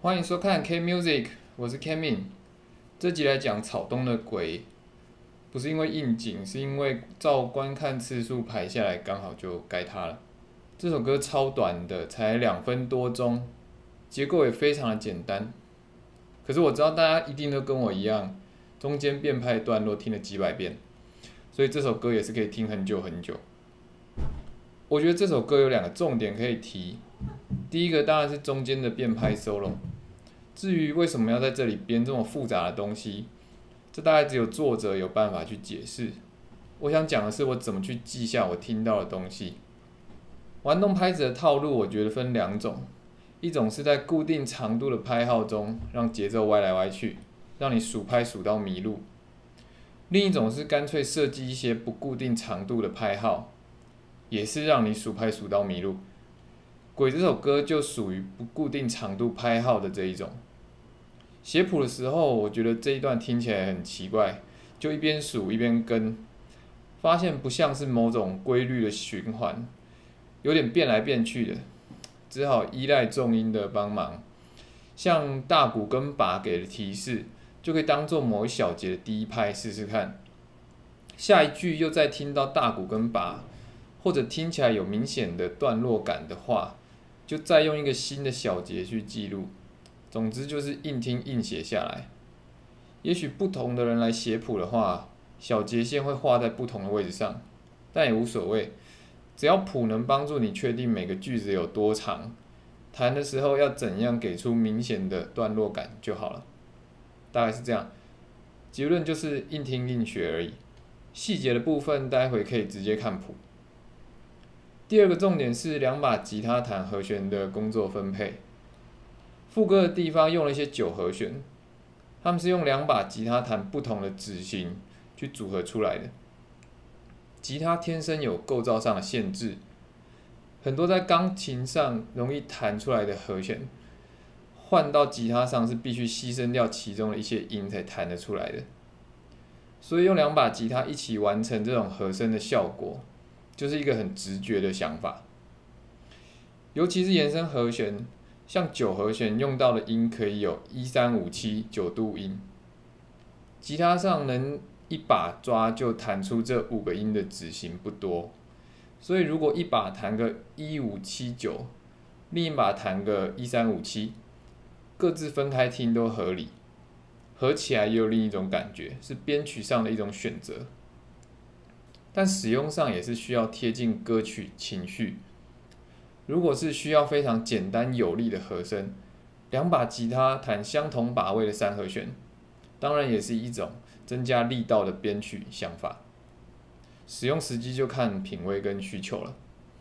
欢迎收看 K Music， 我是 Kevin。这集来讲草东的鬼，不是因为应景，是因为照观看次数排下来，刚好就该它了。这首歌超短的，才2分多钟，结构也非常的简单。可是我知道大家一定都跟我一样，中间变拍段落听了几百遍，所以这首歌也是可以听很久很久。我觉得这首歌有2个重点可以提，第一个当然是中间的变拍 solo。至于为什么要在这里编这么复杂的东西，这大概只有作者有办法去解释。我想讲的是我怎么去记下我听到的东西。玩弄拍子的套路，我觉得分2种，一种是在固定长度的拍号中，让节奏歪来歪去，让你数拍数到迷路；另一种是干脆设计一些不固定长度的拍号，也是让你数拍数到迷路。鬼这首歌就属于不固定长度拍号的这一种。写谱的时候，我觉得这一段听起来很奇怪，就一边数一边跟，发现不像是某种规律的循环，有点变来变去的，只好依赖重音的帮忙，像大鼓跟把给的提示，就可以当做某一小节的第一拍试试看。下一句又再听到大鼓跟把，或者听起来有明显的段落感的话，就再用一个新的小节去记录。总之就是硬听硬写下来。也许不同的人来写谱的话，小节线会画在不同的位置上，但也无所谓，只要谱能帮助你确定每个句子有多长，弹的时候要怎样给出明显的段落感就好了。大概是这样，结论就是硬听硬学而已。细节的部分待会可以直接看谱。第2个重点是2把吉他弹和弦的工作分配。副歌的地方用了一些9和弦，他们是用2把吉他弹不同的指型去组合出来的。吉他天生有构造上的限制，很多在钢琴上容易弹出来的和弦，换到吉他上是必须牺牲掉其中的一些音才弹得出来的。所以用2把吉他一起完成这种和声的效果，就是一个很直觉的想法。尤其是延伸和弦，像9和弦用到的音可以有1、3、5、7 9度音，吉他上能一把抓就弹出这5个音的指型不多，所以如果一把弹个1、5、7、9，另一把弹个1、3、5、7，各自分开听都合理，合起来也有另一种感觉，是编曲上的一种选择。但使用上也是需要贴近歌曲情绪。如果是需要非常简单有力的和声，2把吉他弹相同把位的3和弦，当然也是一种增加力道的编曲想法。使用时机就看品味跟需求了。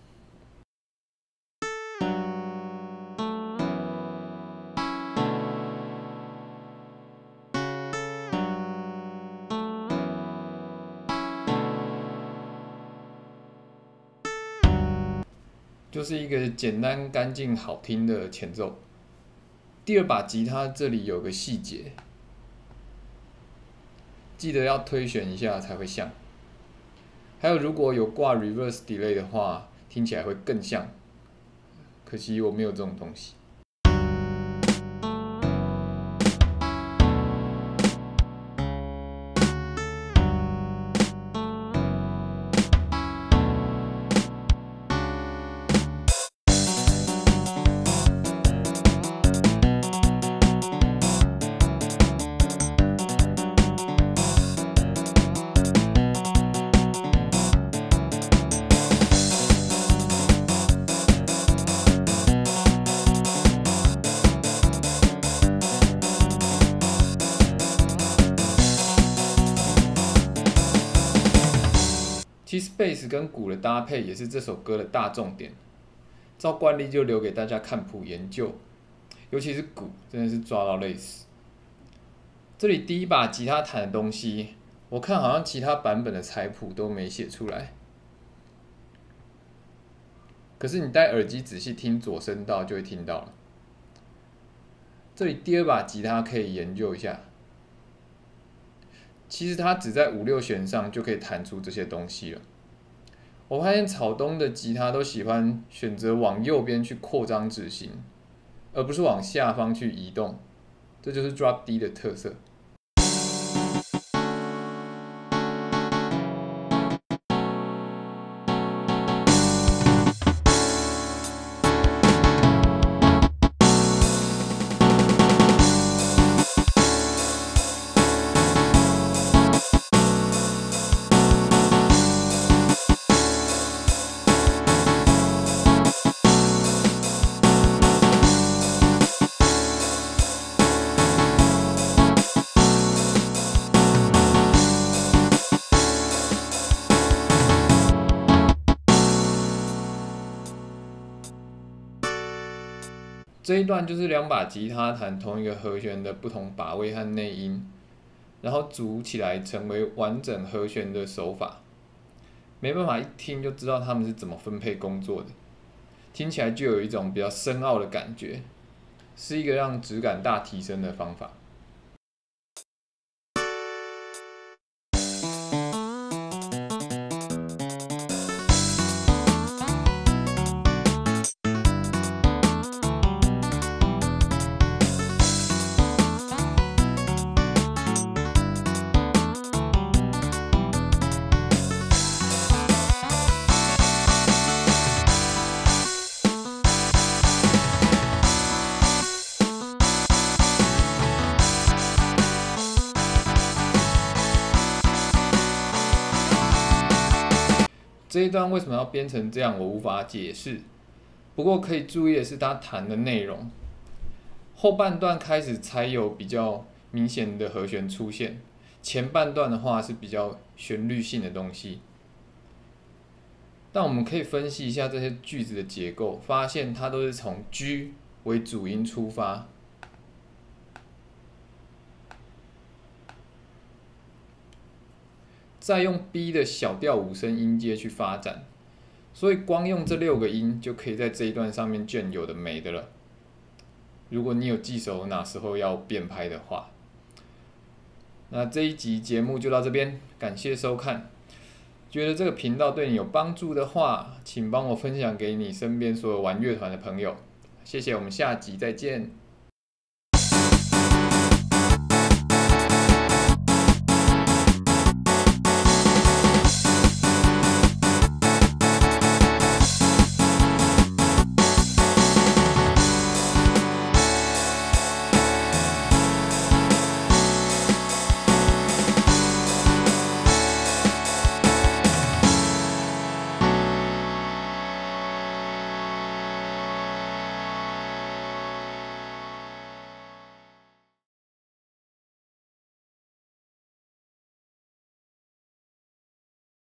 就是一个简单、干净、好听的前奏。第2把吉他这里有个细节，记得要推旋一下才会像。还有如果有挂 reverse delay 的话，听起来会更像。可惜我没有这种东西。其实贝斯跟鼓的搭配也是这首歌的大重点，照惯例就留给大家看谱研究，尤其是鼓真的是抓到累死。这里第1把吉他弹的东西，我看好像其他版本的彩谱都没写出来，可是你戴耳机仔细听左声道就会听到了。这里第2把吉他可以研究一下，其实它只在5、6弦上就可以弹出这些东西了。我发现草东的吉他都喜欢选择往右边去扩张指型， 而不是往下方去移动，这就是 drop D 的特色。这一段就是两把吉他弹同一个和弦的不同把位和内音，然后组起来成为完整和弦的手法。没办法一听就知道他们是怎么分配工作的，听起来就有一种比较深奥的感觉，是一个让质感大提升的方法。这一段为什么要编成这样，我无法解释。不过可以注意的是，他弹的内容，后半段开始才有比较明显的和弦出现，前半段的话是比较旋律性的东西。但我们可以分析一下这些句子的结构，发现它都是从 G 为主音出发。再用 B 的小调五声音阶去发展，所以光用这6个音就可以在这一段上面隽有的没的了。如果你有记熟哪时候要变拍的话，那这一集节目就到这边，感谢收看。觉得这个频道对你有帮助的话，请帮我分享给你身边所有玩乐团的朋友，谢谢，我们下集再见。